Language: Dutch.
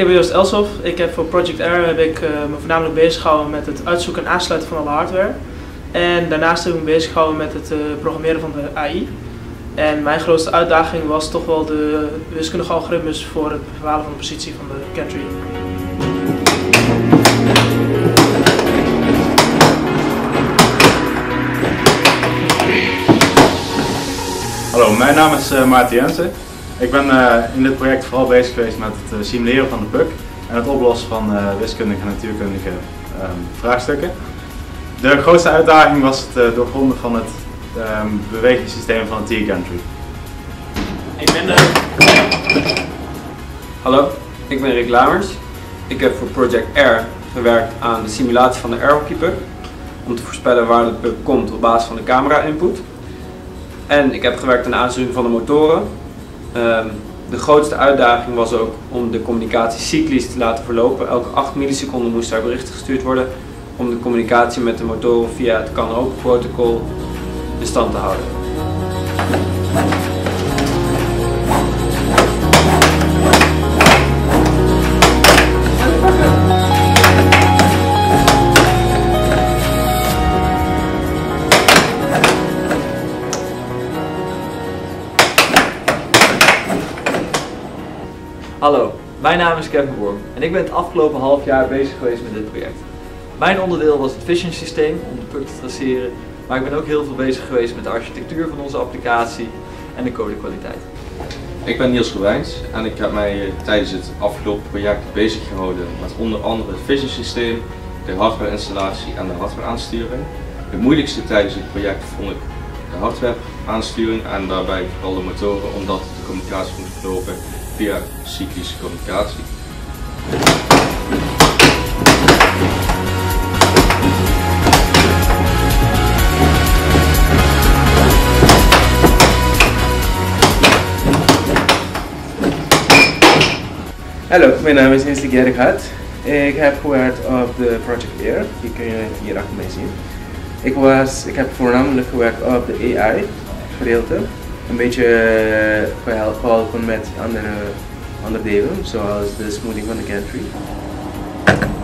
Ik ben Joost Elshof. Ik heb voor Project R me voornamelijk bezig gehouden met het uitzoeken en aansluiten van alle hardware. En daarnaast heb ik me bezig gehouden met het programmeren van de AI. En mijn grootste uitdaging was toch wel de wiskundige algoritmes voor het bepalen van de positie van de gantry. Hallo, mijn naam is Maarten Jensen. Ik ben in dit project vooral bezig geweest met het simuleren van de bug en het oplossen van wiskundige en natuurkundige vraagstukken. De grootste uitdaging was het doorgronden van het bewegingssysteem van het T-Gantry. Hallo, ik ben Rick Lamers. Ik heb voor Project R gewerkt aan de simulatie van de airhockey-bug om te voorspellen waar de bug komt op basis van de camera-input. En ik heb gewerkt aan de aansturing van de motoren. De grootste uitdaging was ook om de communicatie cyclisch te laten verlopen. Elke 8 milliseconden moest daar berichten gestuurd worden om de communicatie met de motoren via het kan-open protocol in stand te houden. Hallo, mijn naam is Kevin en ik ben het afgelopen half jaar bezig geweest met dit project. Mijn onderdeel was het vision systeem om de bug te traceren, maar ik ben ook heel veel bezig geweest met de architectuur van onze applicatie en de codekwaliteit. Ik ben Niels Robijns en ik heb mij tijdens het afgelopen project bezig gehouden met onder andere het vision systeem, de hardware installatie en de hardware aansturing. Het moeilijkste tijdens het project vond ik de hardware aansturing en daarbij vooral de motoren, omdat de communicatie moet verlopen via cyclische communicatie. Hallo, mijn naam is Niels Garrick Hatt. Ik heb gewerkt op de Project R, die kun je hier achter mij zien. Ik heb voornamelijk gewerkt op de AI gedeelte. Een beetje geholpen met andere delen, zoals de smoothing van de gantry.